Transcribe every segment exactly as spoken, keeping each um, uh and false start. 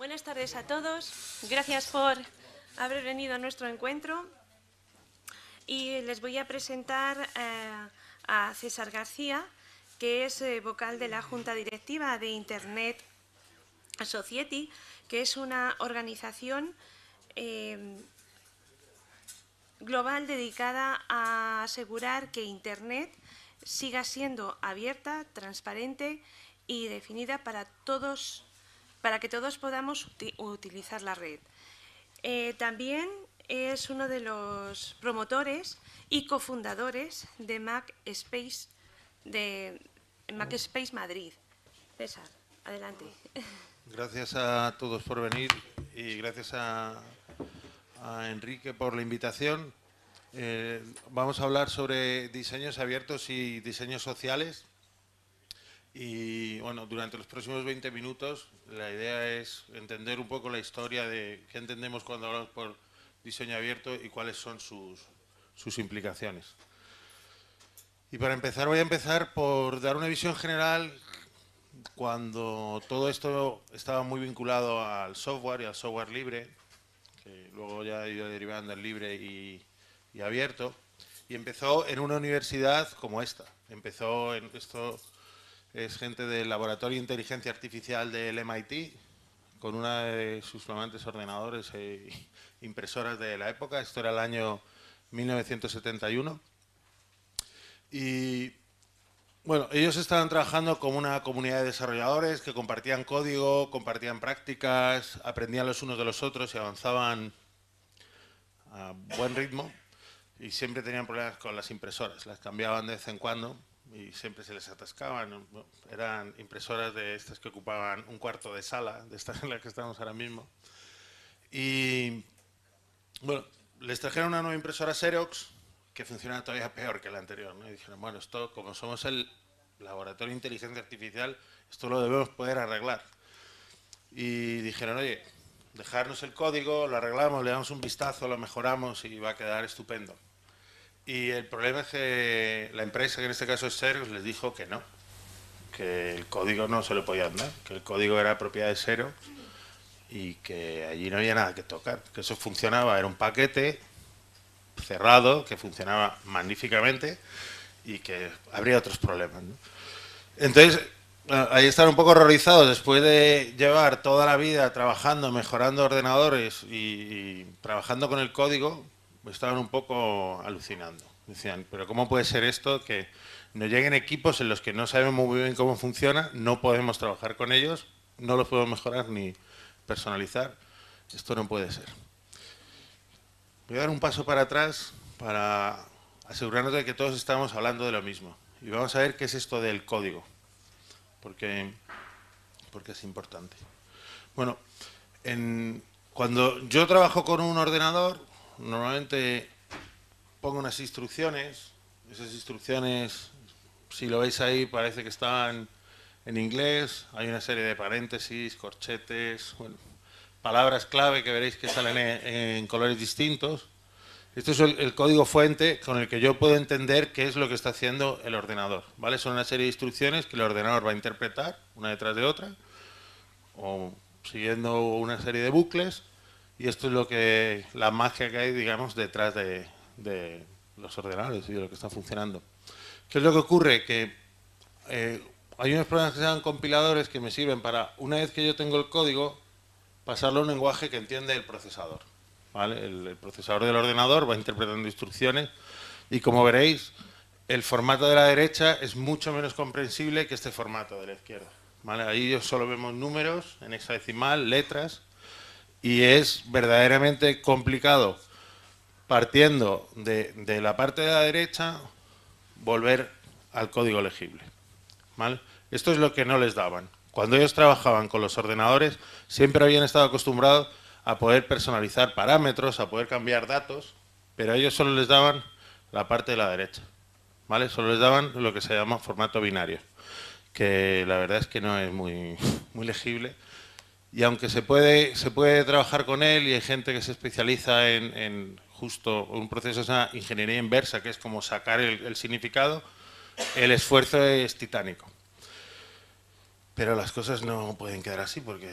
Buenas tardes a todos. Gracias por haber venido a nuestro encuentro. Y les voy a presentar eh, a César García, que es eh, vocal de la Junta Directiva de Internet Society, que es una organización eh, global dedicada a asegurar que Internet siga siendo abierta, transparente y definida para todos, para que todos podamos uti- utilizar la red. Eh, también es uno de los promotores y cofundadores de Mac Space, de Mac Space Madrid. César, adelante. Gracias a todos por venir y gracias a, a Enrique por la invitación. Eh, vamos a hablar sobre diseños abiertos y diseños sociales. Y bueno, durante los próximos veinte minutos la idea es entender un poco la historia de qué entendemos cuando hablamos por diseño abierto y cuáles son sus, sus implicaciones. Y para empezar voy a empezar por dar una visión general. Cuando todo esto estaba muy vinculado al software y al software libre, que luego ya ha ido derivando en libre y, y abierto, y empezó en una universidad como esta. Empezó en esto es gente del Laboratorio de Inteligencia Artificial del M I T, con una de sus flamantes ordenadores e impresoras de la época. Esto era el año mil novecientos setenta y uno. Y bueno, ellos estaban trabajando como una comunidad de desarrolladores que compartían código, compartían prácticas, aprendían los unos de los otros y avanzaban a buen ritmo, y siempre tenían problemas con las impresoras, las cambiaban de vez en cuando y siempre se les atascaban. Eran impresoras de estas que ocupaban un cuarto de sala, de estas en las que estamos ahora mismo. Y bueno, les trajeron una nueva impresora Xerox que funcionaba todavía peor que la anterior, ¿no? Y dijeron, bueno, esto, como somos el laboratorio de inteligencia artificial, esto lo debemos poder arreglar. Y dijeron, oye, dejarnos el código, lo arreglamos, le damos un vistazo, lo mejoramos y va a quedar estupendo. Y el problema es que la empresa, que en este caso es Xerox, les dijo que no, que el código no se lo podían dar, que el código era propiedad de Xerox y que allí no había nada que tocar, que eso funcionaba, era un paquete cerrado que funcionaba magníficamente y que habría otros problemas, ¿no? Entonces, ahí están un poco horrorizados después de llevar toda la vida trabajando, mejorando ordenadores y, y trabajando con el código, estaban un poco alucinando. Decían, pero ¿cómo puede ser esto que nos lleguen equipos en los que no sabemos muy bien cómo funciona, no podemos trabajar con ellos, no los podemos mejorar ni personalizar? Esto no puede ser. Voy a dar un paso para atrás para asegurarnos de que todos estamos hablando de lo mismo. Y vamos a ver qué es esto del código, porque, porque es importante. Bueno, en, cuando yo trabajo con un ordenador, normalmente pongo unas instrucciones. Esas instrucciones, si lo veis ahí, parece que están en inglés. Hay una serie de paréntesis, corchetes, bueno, palabras clave que veréis que salen en, en colores distintos. Esto es el, el código fuente con el que yo puedo entender qué es lo que está haciendo el ordenador, ¿vale? Son una serie de instrucciones que el ordenador va a interpretar una detrás de otra o siguiendo una serie de bucles, y esto es lo que la magia que hay, digamos, detrás de, de los ordenadores y de lo que está funcionando. ¿Qué es lo que ocurre? Que eh, hay unos programas que se llaman compiladores que me sirven para, una vez que yo tengo el código, pasarlo a un lenguaje que entiende el procesador. ¿Vale? El, el procesador del ordenador va interpretando instrucciones y, como veréis, el formato de la derecha es mucho menos comprensible que este formato de la izquierda, ¿vale? Ahí solo vemos números en hexadecimal, letras, y es verdaderamente complicado, partiendo de, de la parte de la derecha, volver al código legible, ¿vale? Esto es lo que no les daban. Cuando ellos trabajaban con los ordenadores, siempre habían estado acostumbrados a poder personalizar parámetros, a poder cambiar datos, pero a ellos solo les daban la parte de la derecha, ¿vale? Solo les daban lo que se llama formato binario, que la verdad es que no es muy, muy legible. Y aunque se puede, se puede trabajar con él, y hay gente que se especializa en, en justo un proceso de ingeniería inversa, que es como sacar el, el significado, el esfuerzo es titánico. Pero las cosas no pueden quedar así, porque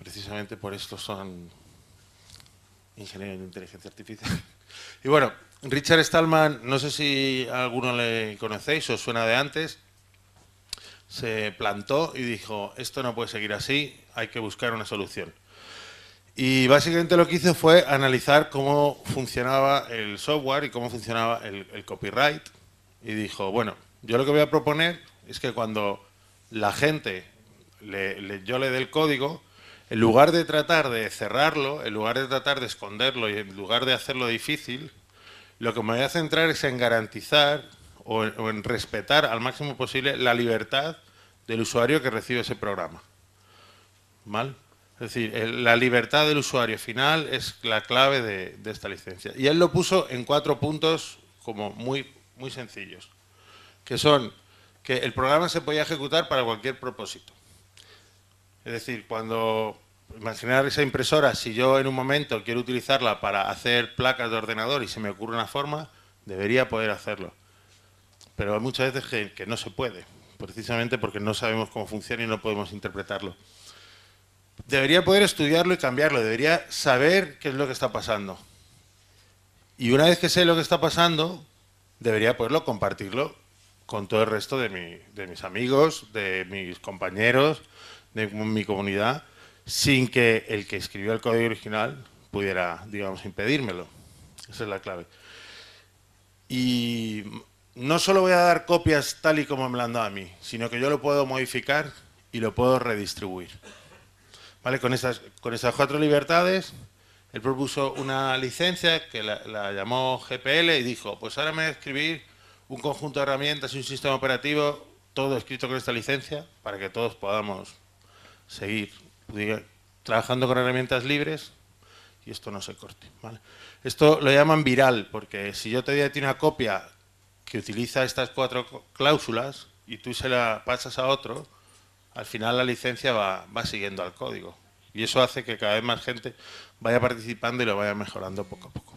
precisamente por esto son ingenieros de inteligencia artificial. Y bueno, Richard Stallman, no sé si a alguno le conocéis o suena de antes, se plantó y dijo, esto no puede seguir así, hay que buscar una solución. Y básicamente lo que hizo fue analizar cómo funcionaba el software y cómo funcionaba el, el copyright. Y dijo, bueno, yo lo que voy a proponer es que cuando la gente, le, le, yo le dé el código, en lugar de tratar de cerrarlo, en lugar de tratar de esconderlo y en lugar de hacerlo difícil, lo que me voy a centrar es en garantizar o en, o en respetar al máximo posible la libertad del usuario que recibe ese programa. ¿Vale? Es decir, el, la libertad del usuario final es la clave de, de esta licencia. Y él lo puso en cuatro puntos como muy, muy sencillos, que son que el programa se podía ejecutar para cualquier propósito. Es decir, cuando, imaginar esa impresora, si yo en un momento quiero utilizarla para hacer placas de ordenador y se me ocurre una forma, debería poder hacerlo. Pero hay muchas veces que, que no se puede, precisamente porque no sabemos cómo funciona y no podemos interpretarlo. Debería poder estudiarlo y cambiarlo, debería saber qué es lo que está pasando. Y una vez que sé lo que está pasando, debería poderlo compartirlo con todo el resto de, mi, de mis amigos, de mis compañeros, de mi comunidad, sin que el que escribió el código original pudiera, digamos, impedírmelo. Esa es la clave. Y no solo voy a dar copias tal y como me lo han dado a mí, sino que yo lo puedo modificar y lo puedo redistribuir. ¿Vale? Con, esas, con esas cuatro libertades, él propuso una licencia que la, la llamó G P L y dijo, pues ahora me voy a escribir un conjunto de herramientas y un sistema operativo, todo escrito con esta licencia, para que todos podamos seguir diga, trabajando con herramientas libres y esto no se corte. ¿Vale? Esto lo llaman viral, porque si yo te doy a ti una copia que utiliza estas cuatro cláusulas y tú se la pasas a otro, al final la licencia va, va siguiendo al código. Y eso hace que cada vez más gente vaya participando y lo vaya mejorando poco a poco.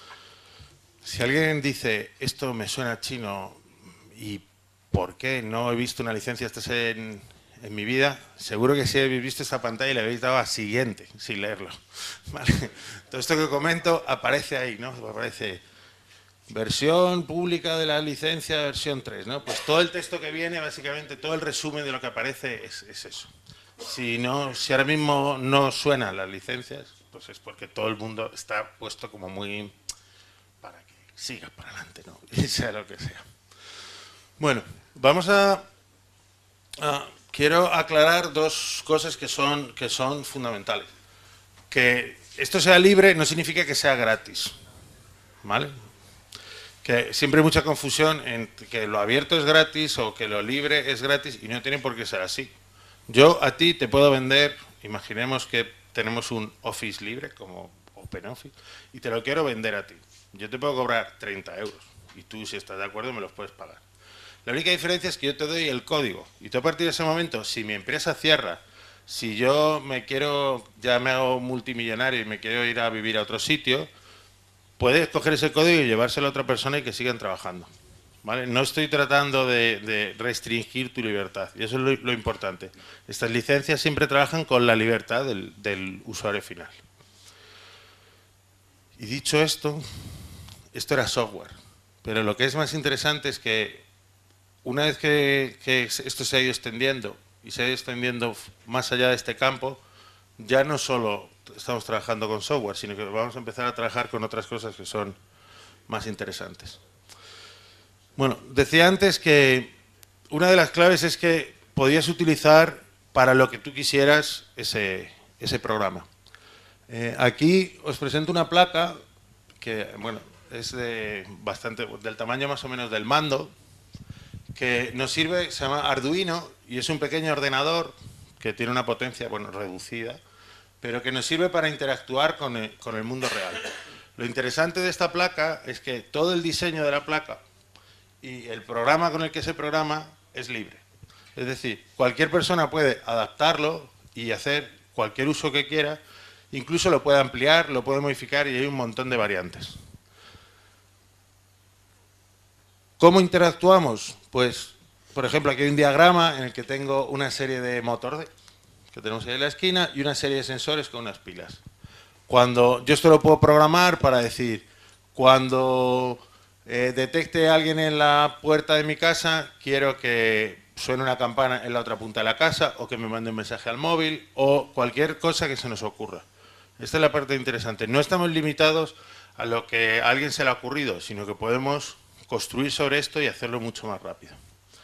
Si alguien dice, esto me suena chino, ¿y por qué no he visto una licencia esta en, en mi vida? Seguro que si habéis visto esta pantalla y le habéis dado a siguiente, sin leerlo. ¿Vale? Todo esto que comento aparece ahí, ¿no? Aparece versión pública de la licencia, versión tres, ¿no? Pues todo el texto que viene, básicamente, todo el resumen de lo que aparece es, es eso. Si, no, si ahora mismo no suenan las licencias, pues es porque todo el mundo está puesto como muy para que siga para adelante, ¿no? Y sea lo que sea. Bueno, vamos a, a... Quiero aclarar dos cosas que son, que son fundamentales. Que esto sea libre no significa que sea gratis, ¿vale? Que siempre hay mucha confusión en que lo abierto es gratis o que lo libre es gratis y no tiene por qué ser así. Yo a ti te puedo vender, imaginemos que tenemos un Office libre como OpenOffice y te lo quiero vender a ti. Yo te puedo cobrar treinta euros y tú, si estás de acuerdo, me los puedes pagar. La única diferencia es que yo te doy el código y tú a partir de ese momento, si mi empresa cierra, si yo me quiero, ya me hago multimillonario y me quiero ir a vivir a otro sitio, puedes coger ese código y llevárselo a otra persona y que sigan trabajando. ¿Vale? No estoy tratando de, de restringir tu libertad, y eso es lo, lo importante. Estas licencias siempre trabajan con la libertad del, del usuario final. Y dicho esto, esto era software, pero lo que es más interesante es que una vez que, que esto se ha ido extendiendo y se ha ido extendiendo más allá de este campo, ya no solo estamos trabajando con software, sino que vamos a empezar a trabajar con otras cosas que son más interesantes. Bueno, decía antes que una de las claves es que podías utilizar para lo que tú quisieras ese, ese programa. Eh, aquí os presento una placa que, bueno, es de bastante, del tamaño más o menos del mando, que nos sirve, se llama Arduino y es un pequeño ordenador que tiene una potencia, bueno, reducida, pero que nos sirve para interactuar con el, con el mundo real. Lo interesante de esta placa es que todo el diseño de la placa y el programa con el que se programa es libre. Es decir, cualquier persona puede adaptarlo y hacer cualquier uso que quiera, incluso lo puede ampliar, lo puede modificar y hay un montón de variantes. ¿Cómo interactuamos? Pues, por ejemplo, aquí hay un diagrama en el que tengo una serie de motores que tenemos ahí en la esquina, y una serie de sensores con unas pilas. Cuando yo esto lo puedo programar para decir, cuando eh, detecte a alguien en la puerta de mi casa, quiero que suene una campana en la otra punta de la casa, o que me mande un mensaje al móvil, o cualquier cosa que se nos ocurra. Esta es la parte interesante. No estamos limitados a lo que a alguien se le ha ocurrido, sino que podemos construir sobre esto y hacerlo mucho más rápido.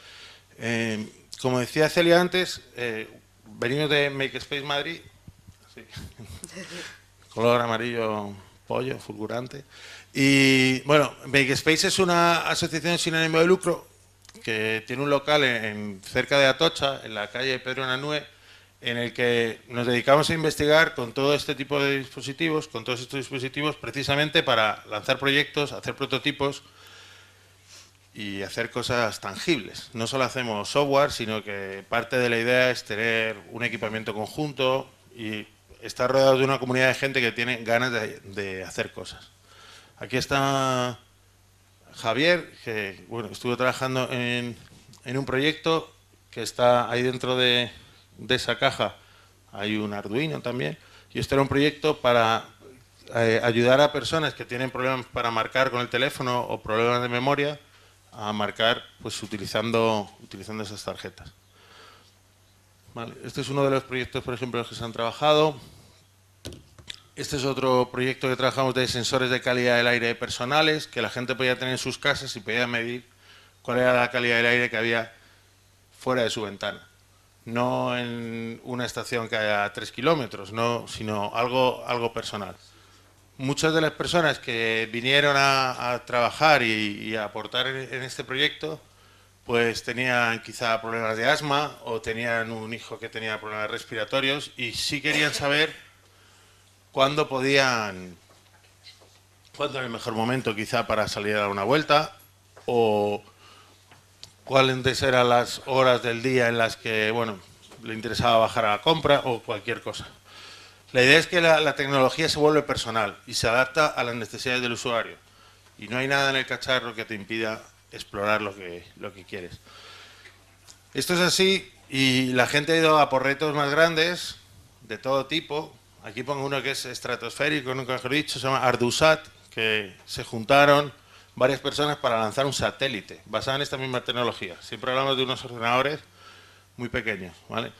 Eh, como decía Celia antes, eh, venimos de Makespace Madrid, sí. Color amarillo pollo, fulgurante. Y bueno, Makespace es una asociación sin ánimo de lucro que tiene un local en, en cerca de Atocha, en la calle Pedro Nanúe, en el que nos dedicamos a investigar con todo este tipo de dispositivos, con todos estos dispositivos, precisamente para lanzar proyectos, hacer prototipos y hacer cosas tangibles. No solo hacemos software, sino que parte de la idea es tener un equipamiento conjunto y estar rodeado de una comunidad de gente que tiene ganas de, de hacer cosas. Aquí está Javier, que bueno, estuvo trabajando en, en un proyecto que está ahí dentro de, de esa caja. Hay un Arduino también. Y este era un proyecto para eh, ayudar a personas que tienen problemas para marcar con el teléfono o problemas de memoria a marcar pues utilizando, utilizando esas tarjetas. Vale, este es uno de los proyectos, por ejemplo, en los que se han trabajado. Este es otro proyecto que trabajamos de sensores de calidad del aire personales, que la gente podía tener en sus casas y podía medir cuál era la calidad del aire que había fuera de su ventana. No en una estación que haya a tres kilómetros, no, sino algo, algo personal. Muchas de las personas que vinieron a, a trabajar y, y a aportar en, en este proyecto, pues tenían quizá problemas de asma o tenían un hijo que tenía problemas respiratorios y sí querían saber cuándo podían, cuándo era el mejor momento quizá para salir a dar una vuelta, o cuáles eran las horas del día en las que, bueno, le interesaba bajar a la compra o cualquier cosa. La idea es que la, la tecnología se vuelve personal y se adapta a las necesidades del usuario. Y no hay nada en el cacharro que te impida explorar lo que, lo que quieres. Esto es así y la gente ha ido a por retos más grandes, de todo tipo. Aquí pongo uno que es estratosférico, nunca mejor dicho, se llama ArduSat, que se juntaron varias personas para lanzar un satélite basado en esta misma tecnología. Siempre hablamos de unos ordenadores muy pequeños, ¿vale?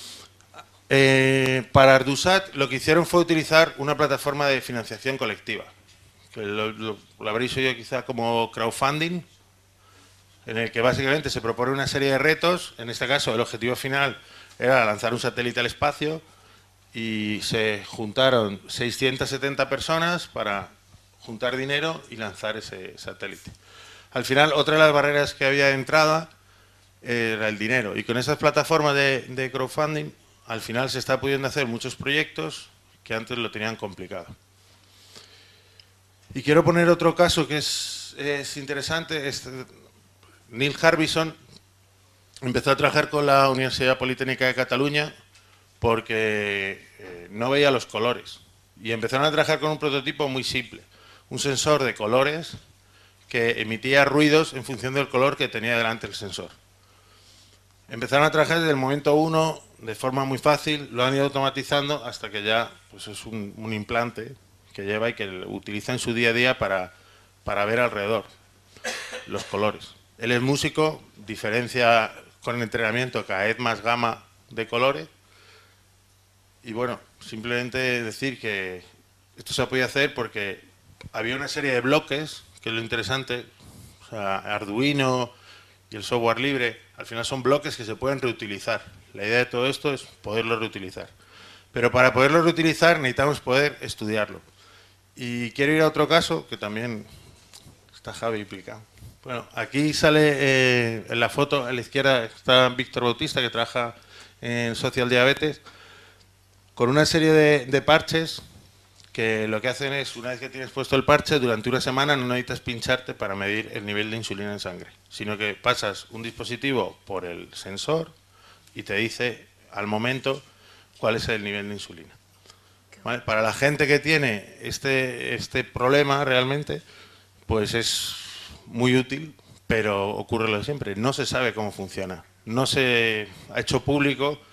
Eh, para ArduSat lo que hicieron fue utilizar una plataforma de financiación colectiva, que lo, lo, lo habréis oído quizá como crowdfunding, en el que básicamente se propone una serie de retos. En este caso el objetivo final era lanzar un satélite al espacio y se juntaron seiscientas setenta personas para juntar dinero y lanzar ese satélite. Al final, otra de las barreras que había de entrada era el dinero, y con esas plataformas de, de crowdfunding al final se está pudiendo hacer muchos proyectos que antes lo tenían complicado. Y quiero poner otro caso que es, es interesante. Este, Neil Harbison empezó a trabajar con la Universidad Politécnica de Cataluña porque eh, no veía los colores. Y empezaron a trabajar con un prototipo muy simple. Un sensor de colores que emitía ruidos en función del color que tenía delante el sensor. Empezaron a trabajar desde el momento uno de forma muy fácil, lo han ido automatizando hasta que ya pues es un, un implante que lleva y que utiliza en su día a día para, para ver alrededor los colores. Él es músico, diferencia con el entrenamiento cada vez más gama de colores. Y bueno, simplemente decir que esto se ha podido hacer porque había una serie de bloques, que es lo interesante. O sea, Arduino y el software libre, al final son bloques que se pueden reutilizar. La idea de todo esto es poderlo reutilizar. Pero para poderlo reutilizar necesitamos poder estudiarlo. Y quiero ir a otro caso, que también está Javi implicado. Bueno, aquí sale eh, en la foto, a la izquierda está Víctor Bautista, que trabaja en Social Diabetes, con una serie de, de parches que lo que hacen es, una vez que tienes puesto el parche, durante una semana no necesitas pincharte para medir el nivel de insulina en sangre, sino que pasas un dispositivo por el sensor y te dice al momento cuál es el nivel de insulina. ¿Vale? Para la gente que tiene este, este problema realmente, pues es muy útil, pero ocurre lo de siempre. No se sabe cómo funciona. No se ha hecho público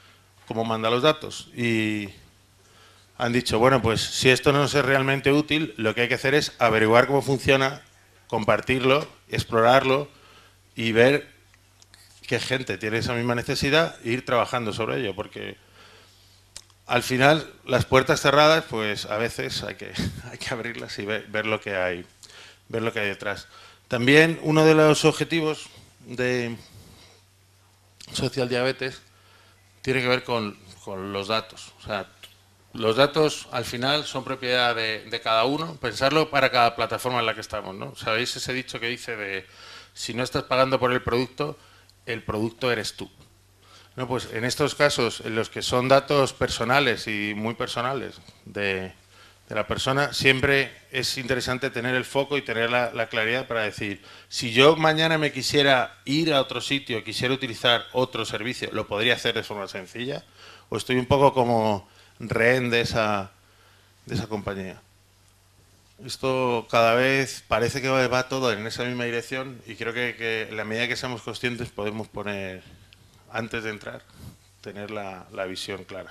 cómo manda los datos. Y han dicho, bueno, pues si esto no nos es realmente útil, lo que hay que hacer es averiguar cómo funciona, compartirlo, explorarlo y ver qué gente tiene esa misma necesidad e ir trabajando sobre ello, porque al final las puertas cerradas, pues a veces hay que, hay que abrirlas y ver, ver lo que hay, ver lo que hay detrás. También uno de los objetivos de Social Diabetes tiene que ver con, con los datos. O sea, los datos al final son propiedad de, de cada uno, pensarlo para cada plataforma en la que estamos, ¿no? ¿Sabéis ese dicho que dice de si no estás pagando por el producto, el producto eres tú? No, pues en estos casos, en los que son datos personales y muy personales de, de la persona, siempre es interesante tener el foco y tener la, la claridad para decir, si yo mañana me quisiera ir a otro sitio, quisiera utilizar otro servicio, ¿lo podría hacer de forma sencilla? ¿O estoy un poco como rehén de esa, de esa compañía? Esto cada vez parece que va, va todo en esa misma dirección y creo que, que en la medida que seamos conscientes podemos poner, antes de entrar, tener la, la visión clara.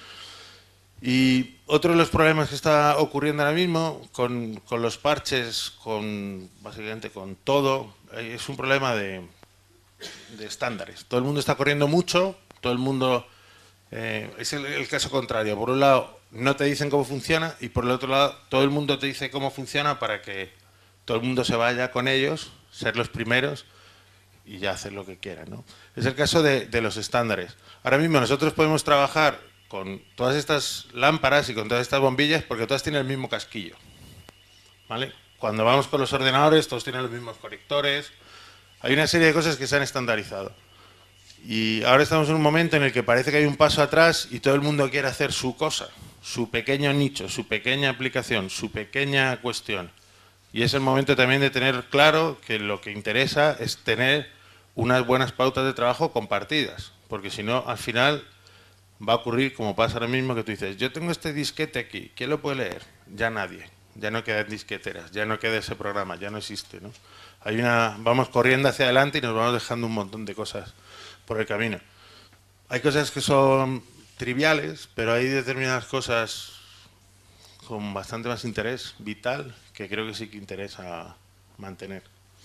Y otro de los problemas que está ocurriendo ahora mismo con, con los parches, con básicamente con todo, es un problema de, de estándares. Todo el mundo está corriendo mucho, todo el mundo... Eh, es el, el caso contrario. Por un lado, no te dicen cómo funciona y por el otro lado, todo el mundo te dice cómo funciona para que todo el mundo se vaya con ellos, ser los primeros y ya hacer lo que quieran, ¿no? Es el caso de, de los estándares. Ahora mismo nosotros podemos trabajar con todas estas lámparas y con todas estas bombillas porque todas tienen el mismo casquillo, ¿vale? Cuando vamos con los ordenadores, todos tienen los mismos conectores. Hay una serie de cosas que se han estandarizado. Y ahora estamos en un momento en el que parece que hay un paso atrás y todo el mundo quiere hacer su cosa, su pequeño nicho, su pequeña aplicación, su pequeña cuestión. Y es el momento también de tener claro que lo que interesa es tener unas buenas pautas de trabajo compartidas, porque si no, al final va a ocurrir como pasa ahora mismo, que tú dices, yo tengo este disquete aquí, ¿quién lo puede leer? Ya nadie, ya no quedan disqueteras, ya no queda ese programa, ya no existe, ¿no? Hay una, vamos corriendo hacia adelante y nos vamos dejando un montón de cosas por el camino. Hay cosas que son triviales, pero hay determinadas cosas con bastante más interés vital que creo que sí que interesa mantener.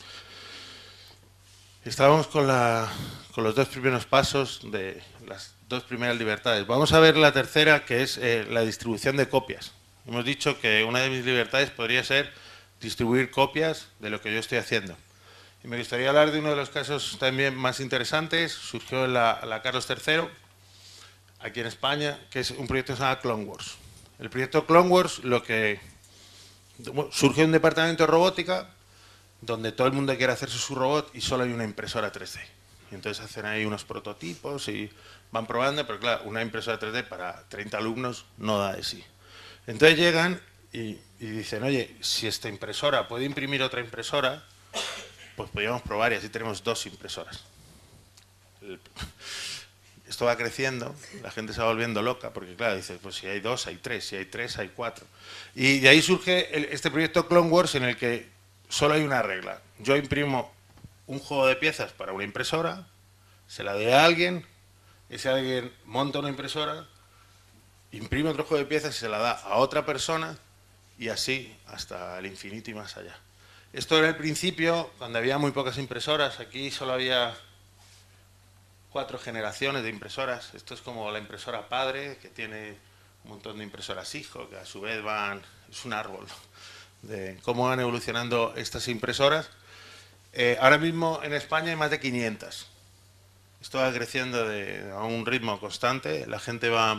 Estábamos con, la, con los dos primeros pasos de las dos primeras libertades. Vamos a ver la tercera, que es eh, la distribución de copias. Hemos dicho que una de mis libertades podría ser distribuir copias de lo que yo estoy haciendo. Y me gustaría hablar de uno de los casos también más interesantes. Surgió en la, la Carlos tercero, aquí en España, que es un proyecto que se llama Clone Wars. El proyecto Clone Wars, lo que bueno, surgió en un departamento de robótica donde todo el mundo quiere hacerse su robot y solo hay una impresora tres D. Y entonces hacen ahí unos prototipos y van probando, pero claro, una impresora tres D para treinta alumnos no da de sí. Entonces llegan y, y dicen, oye, si esta impresora puede imprimir otra impresora, pues podríamos probar y así tenemos dos impresoras. El, esto va creciendo, la gente se va volviendo loca, porque claro, dice, pues si hay dos, hay tres, si hay tres, hay cuatro. Y de ahí surge el, este proyecto Clone Wars en el que solo hay una regla. Yo imprimo un juego de piezas para una impresora, se la doy a alguien, ese alguien monta una impresora, imprime otro juego de piezas y se la da a otra persona y así hasta el infinito y más allá. Esto era el principio, cuando había muy pocas impresoras. Aquí solo había cuatro generaciones de impresoras. Esto es como la impresora padre, que tiene un montón de impresoras hijo, que a su vez van... Es un árbol de cómo van evolucionando estas impresoras. Eh, ahora mismo en España hay más de quinientas. Esto va creciendo de, a un ritmo constante. La gente va,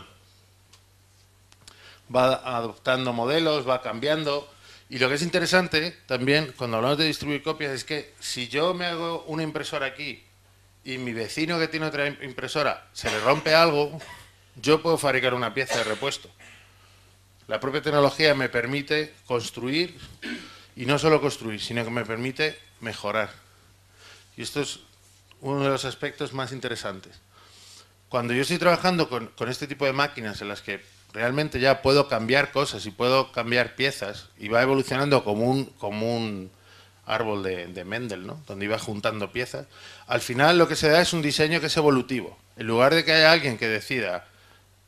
va adoptando modelos, va cambiando. Y lo que es interesante también, cuando hablamos de distribuir copias, es que si yo me hago una impresora aquí y mi vecino que tiene otra impresora se le rompe algo, yo puedo fabricar una pieza de repuesto. La propia tecnología me permite construir, y no solo construir, sino que me permite mejorar. Y esto es uno de los aspectos más interesantes. Cuando yo estoy trabajando con, con este tipo de máquinas en las que realmente ya puedo cambiar cosas y puedo cambiar piezas y va evolucionando como un, como un árbol de, de Mendel, ¿no? Donde iba juntando piezas, al final lo que se da es un diseño que es evolutivo. En lugar de que haya alguien que decida,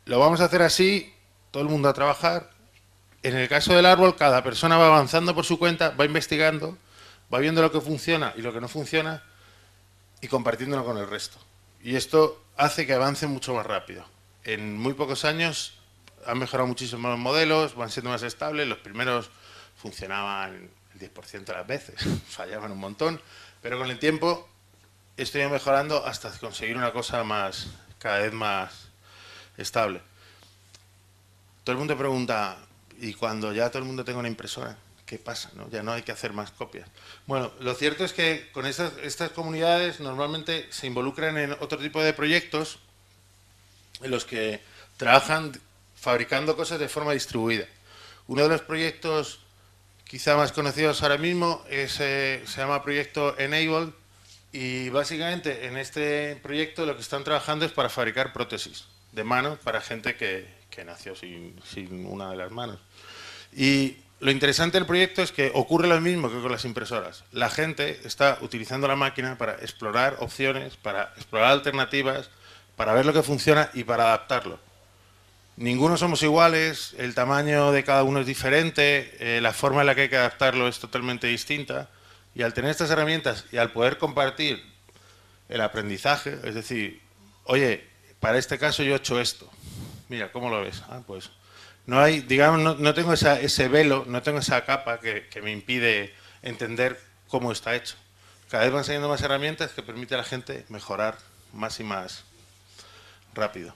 lo vamos a hacer así, todo el mundo a trabajar. En el caso del árbol, cada persona va avanzando por su cuenta, va investigando, va viendo lo que funciona y lo que no funciona y compartiéndolo con el resto. Y esto hace que avance mucho más rápido. En muy pocos años han mejorado muchísimo los modelos, van siendo más estables. Los primeros funcionaban el diez por ciento de las veces, fallaban un montón, pero con el tiempo esto iba mejorando hasta conseguir una cosa más, cada vez más estable. Todo el mundo pregunta, ¿y cuando ya todo el mundo tenga una impresora? ¿Qué pasa? ¿No? Ya no hay que hacer más copias. Bueno, lo cierto es que con estas, estas comunidades normalmente se involucran en otro tipo de proyectos en los que trabajan fabricando cosas de forma distribuida. Uno de los proyectos quizá más conocidos ahora mismo es, eh, se llama Proyecto Enable, y básicamente en este proyecto lo que están trabajando es para fabricar prótesis de manos para gente que, que nació sin, sin una de las manos. Y lo interesante del proyecto es que ocurre lo mismo que con las impresoras. La gente está utilizando la máquina para explorar opciones, para explorar alternativas, para ver lo que funciona y para adaptarlo. Ninguno somos iguales, el tamaño de cada uno es diferente, eh, la forma en la que hay que adaptarlo es totalmente distinta, y al tener estas herramientas y al poder compartir el aprendizaje, es decir, oye, para este caso yo he hecho esto, mira, ¿cómo lo ves? Ah, pues no hay, digamos, no, no tengo esa, ese velo, no tengo esa capa que, que me impide entender cómo está hecho. Cada vez van saliendo más herramientas que permiten a la gente mejorar más y más rápido.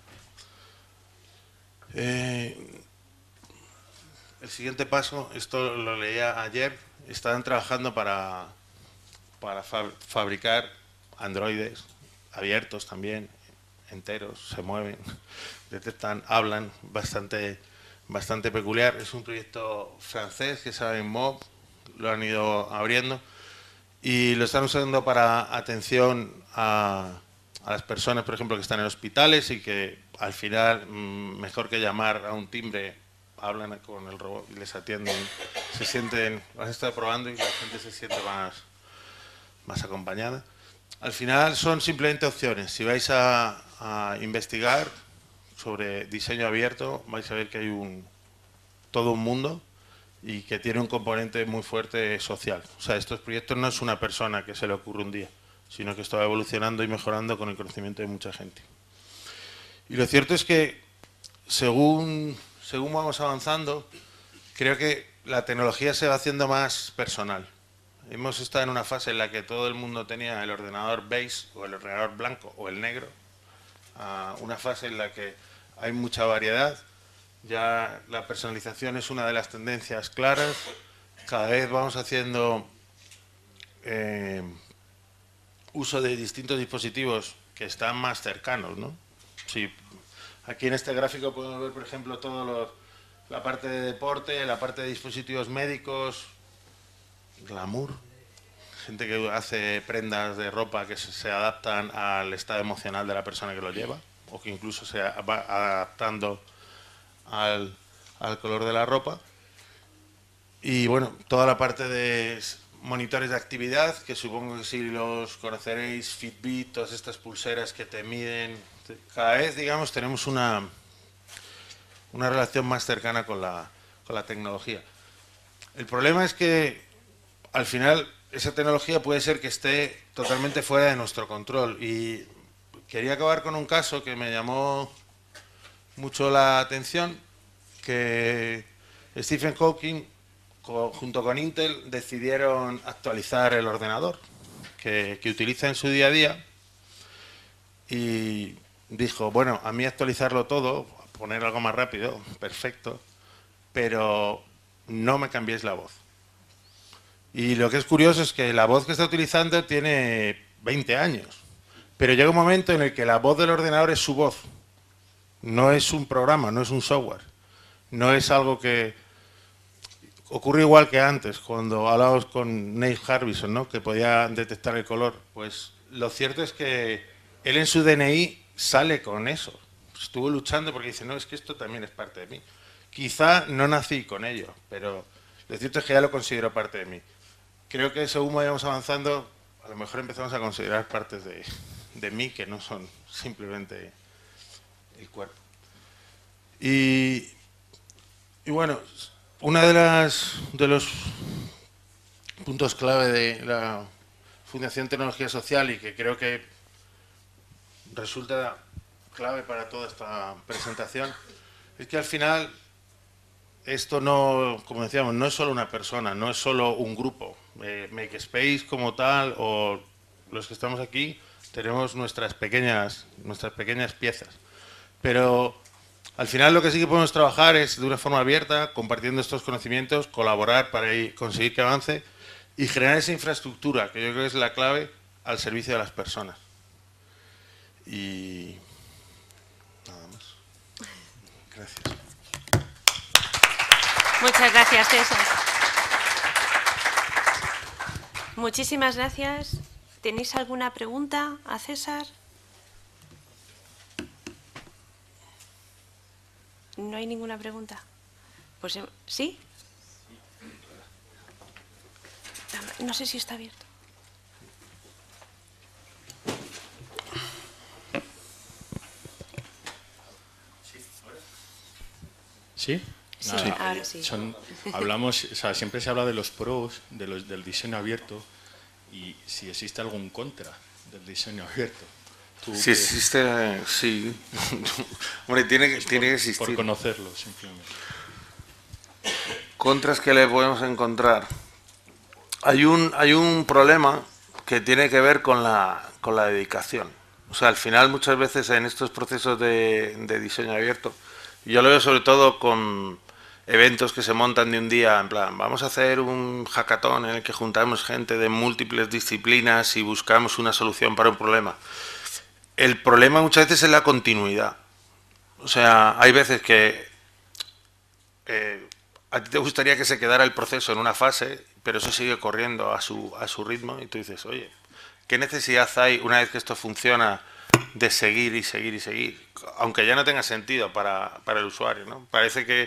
Eh, el siguiente paso, esto lo leía ayer, están trabajando para, para fab, fabricar androides abiertos también, enteros, se mueven, detectan, hablan, bastante, bastante peculiar. Es un proyecto francés que se llama Mob, lo han ido abriendo y lo están usando para atención a, a las personas, por ejemplo, que están en hospitales y que al final, mejor que llamar a un timbre, hablan con el robot y les atienden, se sienten, lo han estado probando y la gente se siente más, más acompañada. Al final son simplemente opciones. Si vais a, a investigar sobre diseño abierto, vais a ver que hay un, todo un mundo y que tiene un componente muy fuerte social. O sea, estos proyectos no es una persona que se le ocurre un día, sino que esto va evolucionando y mejorando con el conocimiento de mucha gente. Y lo cierto es que según, según vamos avanzando, creo que la tecnología se va haciendo más personal. Hemos estado en una fase en la que todo el mundo tenía el ordenador beige o el ordenador blanco o el negro. Uh, una fase en la que hay mucha variedad. Ya la personalización es una de las tendencias claras. Cada vez vamos haciendo eh, uso de distintos dispositivos que están más cercanos, ¿no? Sí, aquí en este gráfico podemos ver, por ejemplo, todo lo, la parte de deporte, la parte de dispositivos médicos, glamour, gente que hace prendas de ropa que se, se adaptan al estado emocional de la persona que lo lleva, o que incluso se va adaptando al, al color de la ropa. Y bueno, toda la parte de monitores de actividad, que supongo que si los conoceréis, Fitbit, todas estas pulseras que te miden. Cada vez, digamos, tenemos una, una relación más cercana con la, con la tecnología. El problema es que, al final, esa tecnología puede ser que esté totalmente fuera de nuestro control. Y quería acabar con un caso que me llamó mucho la atención, que Stephen Hawking, junto con Intel, decidieron actualizar el ordenador que, que utiliza en su día a día, y dijo, bueno, a mí actualizarlo todo, poner algo más rápido, perfecto, pero no me cambiéis la voz. Y lo que es curioso es que la voz que está utilizando tiene veinte años, pero llega un momento en el que la voz del ordenador es su voz, no es un programa, no es un software, no es algo que... Ocurre igual que antes, cuando hablábamos con Neil Harbison, ¿no?, que podía detectar el color. Pues lo cierto es que él en su D N I sale con eso. Estuvo luchando porque dice, no, es que esto también es parte de mí. Quizá no nací con ello, pero lo cierto es que ya lo considero parte de mí. Creo que según vayamos avanzando, a lo mejor empezamos a considerar partes de, de mí que no son simplemente el cuerpo. Y, y bueno, una de las de los puntos clave de la Fundación Tecnología Social y que creo que resulta clave para toda esta presentación es que al final esto no, como decíamos, no es solo una persona, no es solo un grupo. Eh, Makespace como tal o los que estamos aquí tenemos nuestras pequeñas, nuestras pequeñas piezas. Pero al final lo que sí que podemos trabajar es de una forma abierta, compartiendo estos conocimientos, colaborar para ir, conseguir que avance y generar esa infraestructura, que yo creo que es la clave al servicio de las personas. Y nada más. Gracias. Muchas gracias, César. Muchísimas gracias. ¿Tenéis alguna pregunta a César? ¿No hay ninguna pregunta? Pues, ¿sí? No sé si está abierto. ¿Sí? Sí, Nada, ahora sí. Son, hablamos, o sea, siempre se habla de los pros, de los, del diseño abierto y si existe algún contra del diseño abierto. ¿Tú Si qué? existe, sí. Hombre, tiene que, tiene que existir. Por conocerlo, simplemente. Contras que le podemos encontrar. Hay un, hay un problema que tiene que ver con la, con la dedicación. O sea, al final muchas veces en estos procesos de, de diseño abierto, yo lo veo sobre todo con eventos que se montan de un día, en plan, vamos a hacer un hackathon en el que juntamos gente de múltiples disciplinas y buscamos una solución para un problema. El problema muchas veces es la continuidad. O sea, hay veces que eh, a ti te gustaría que se quedara el proceso en una fase, pero eso sigue corriendo a su, a su ritmo y tú dices, oye, ¿qué necesidad hay una vez que esto funciona de seguir y seguir y seguir? Aunque ya no tenga sentido para, para el usuario, ¿no? Parece que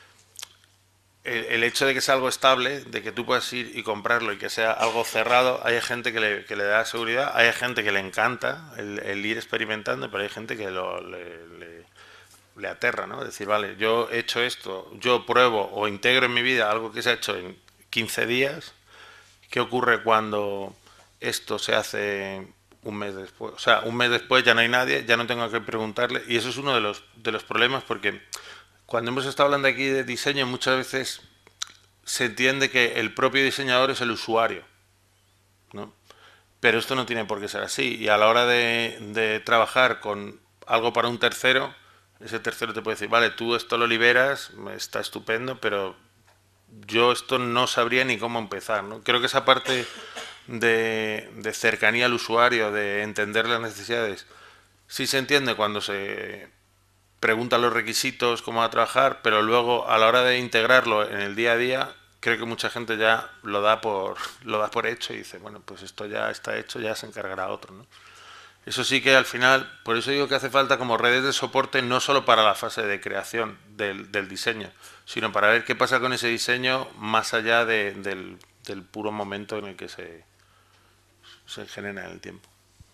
el, el hecho de que sea algo estable, de que tú puedas ir y comprarlo y que sea algo cerrado, hay gente que le, que le da seguridad, hay gente que le encanta el, el ir experimentando, pero hay gente que lo, le, le, le aterra, ¿no? Es decir, vale, yo he hecho esto, yo pruebo o integro en mi vida algo que se ha hecho en quince días, ¿qué ocurre cuando esto se hace un mes después? O sea, un mes después ya no hay nadie, ya no tengo que preguntarle, y eso es uno de los, de los problemas porque cuando hemos estado hablando aquí de diseño muchas veces se entiende que el propio diseñador es el usuario, ¿no? Pero esto no tiene por qué ser así, y a la hora de, de trabajar con algo para un tercero, ese tercero te puede decir, vale, tú esto lo liberas, está estupendo, pero yo esto no sabría ni cómo empezar, ¿no? Creo que esa parte de, de cercanía al usuario, de entender las necesidades, sí se entiende cuando se preguntan los requisitos, cómo va a trabajar, pero luego a la hora de integrarlo en el día a día, creo que mucha gente ya lo da por lo da por hecho y dice, bueno, pues esto ya está hecho, ya se encargará otro, ¿no? Eso sí que al final, por eso digo que hace falta como redes de soporte no solo para la fase de creación del, del diseño, sino para ver qué pasa con ese diseño más allá de, del, del puro momento en el que se, se genera en el tiempo.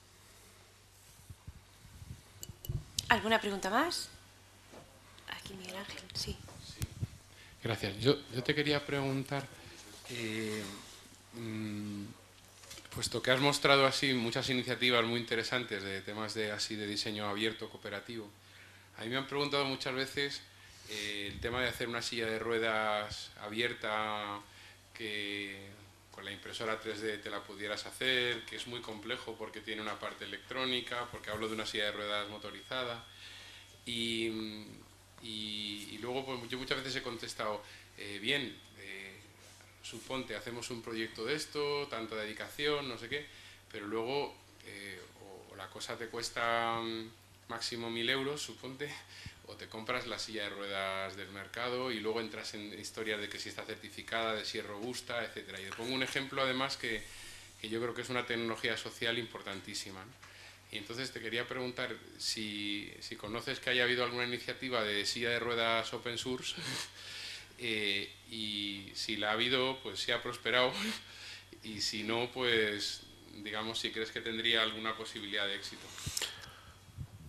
¿Alguna pregunta más? Aquí Miguel Ángel, sí. Sí. Gracias. Yo, yo te quería preguntar, eh, mmm, puesto que has mostrado así muchas iniciativas muy interesantes de temas de así de diseño abierto, cooperativo, a mí me han preguntado muchas veces eh, el tema de hacer una silla de ruedas abierta que con la impresora tres D te la pudieras hacer, que es muy complejo porque tiene una parte electrónica, porque hablo de una silla de ruedas motorizada y... Y, y luego pues, yo muchas veces he contestado, eh, bien, eh, suponte, hacemos un proyecto de esto, tanta dedicación, no sé qué, pero luego eh, o, o la cosa te cuesta um, máximo mil euros, suponte, o te compras la silla de ruedas del mercado y luego entras en historias de que si está certificada, de si es robusta, etcétera. Y te pongo un ejemplo además que, que yo creo que es una tecnología social importantísima, ¿no? Y entonces te quería preguntar si, si conoces que haya habido alguna iniciativa de silla de ruedas open source eh, y si la ha habido, pues si ha prosperado y si no, pues digamos si crees que tendría alguna posibilidad de éxito.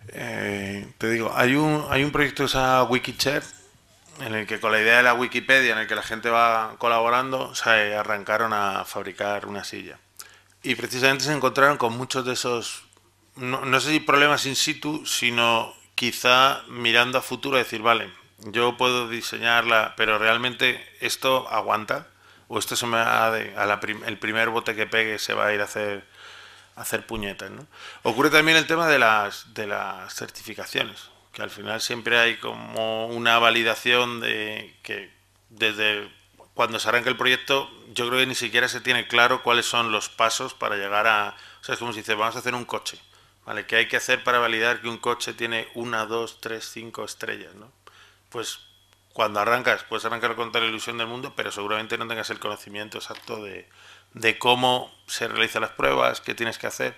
Eh, te digo, hay un, hay un proyecto que se llama Wikishare, en el que con la idea de la Wikipedia, en el que la gente va colaborando, se arrancaron a fabricar una silla. Y precisamente se encontraron con muchos de esos, no, no sé si problemas in situ, sino quizá mirando a futuro, decir, vale, yo puedo diseñarla, pero realmente esto aguanta, o esto se me va de, a la prim, el primer bote que pegue se va a ir a hacer, a hacer puñetas, ¿no? Ocurre también el tema de las, de las certificaciones, que al final siempre hay como una validación de que desde cuando se arranca el proyecto, yo creo que ni siquiera se tiene claro cuáles son los pasos para llegar a... O sea, es como si dice, vamos a hacer un coche, ¿vale? ¿Qué hay que hacer para validar que un coche tiene una, dos, tres, cinco estrellas, ¿no? Pues cuando arrancas, puedes arrancar con toda la ilusión del mundo, pero seguramente no tengas el conocimiento exacto de, de cómo se realizan las pruebas, qué tienes que hacer.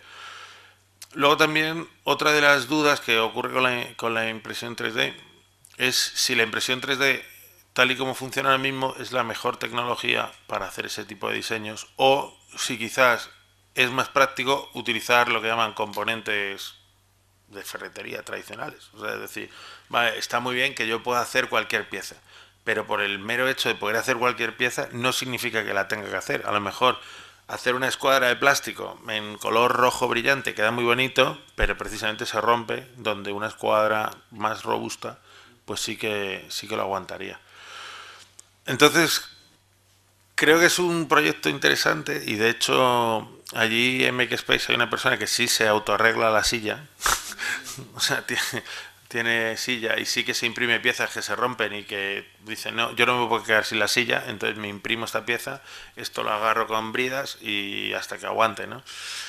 Luego también, otra de las dudas que ocurre con la, con la impresión tres D es si la impresión tres D, tal y como funciona ahora mismo, es la mejor tecnología para hacer ese tipo de diseños, o si quizás es más práctico utilizar lo que llaman componentes de ferretería tradicionales. O sea, es decir, vale, está muy bien que yo pueda hacer cualquier pieza, pero por el mero hecho de poder hacer cualquier pieza no significa que la tenga que hacer. A lo mejor hacer una escuadra de plástico en color rojo brillante queda muy bonito, pero precisamente se rompe, donde una escuadra más robusta pues sí que, sí que lo aguantaría. Entonces, creo que es un proyecto interesante y de hecho allí en Makespace hay una persona que sí se autoarregla la silla. O sea, tiene, tiene silla y sí que se imprime piezas que se rompen y que dicen, no, yo no me puedo quedar sin la silla, entonces me imprimo esta pieza, esto lo agarro con bridas y hasta que aguante, ¿no?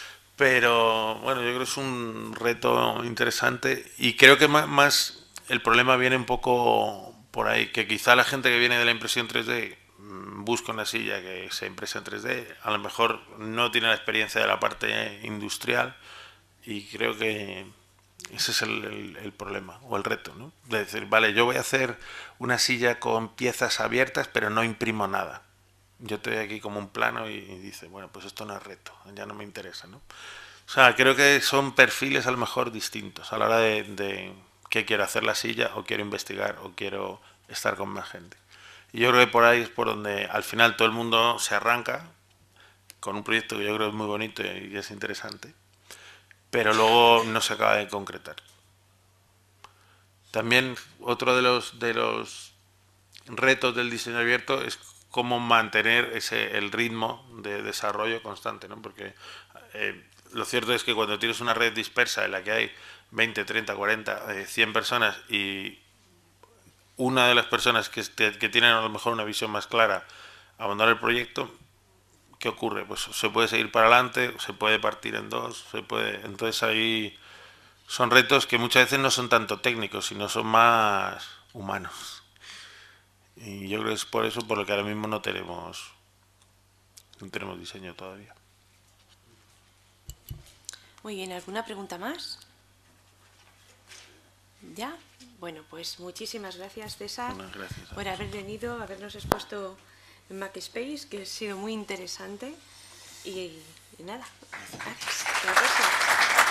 Pero bueno, yo creo que es un reto interesante y creo que más, más el problema viene un poco por ahí, que quizá la gente que viene de la impresión tres D busca una silla que se impresa en tres D, a lo mejor no tiene la experiencia de la parte industrial y creo que ese es el, el, el problema o el reto, ¿no? De decir, vale, yo voy a hacer una silla con piezas abiertas pero no imprimo nada. Yo estoy aquí como un plano y dice, bueno, pues esto no es reto, ya no me interesa, ¿no? O sea, creo que son perfiles a lo mejor distintos a la hora de, de que quiero hacer la silla o quiero investigar o quiero estar con más gente. Y yo creo que por ahí es por donde al final todo el mundo se arranca con un proyecto que yo creo que es muy bonito y es interesante, pero luego no se acaba de concretar. También otro de los, de los retos del diseño abierto es cómo mantener ese, el ritmo de desarrollo constante, ¿no? Porque eh, lo cierto es que cuando tienes una red dispersa en la que hay veinte, treinta, cuarenta, eh, cien personas y una de las personas que, que tienen a lo mejor una visión más clara abandonar el proyecto, ¿qué ocurre? Pues se puede seguir para adelante, se puede partir en dos, se puede. Entonces ahí son retos que muchas veces no son tanto técnicos, sino son más humanos. Y yo creo que es por eso por lo que ahora mismo no tenemos, no tenemos diseño todavía. Muy bien, ¿alguna pregunta más? ¿Ya? Bueno, pues muchísimas gracias, César, Bueno, gracias por haber venido, habernos expuesto en Makespace, que ha sido muy interesante. Y, y nada, gracias. Hasta la próxima.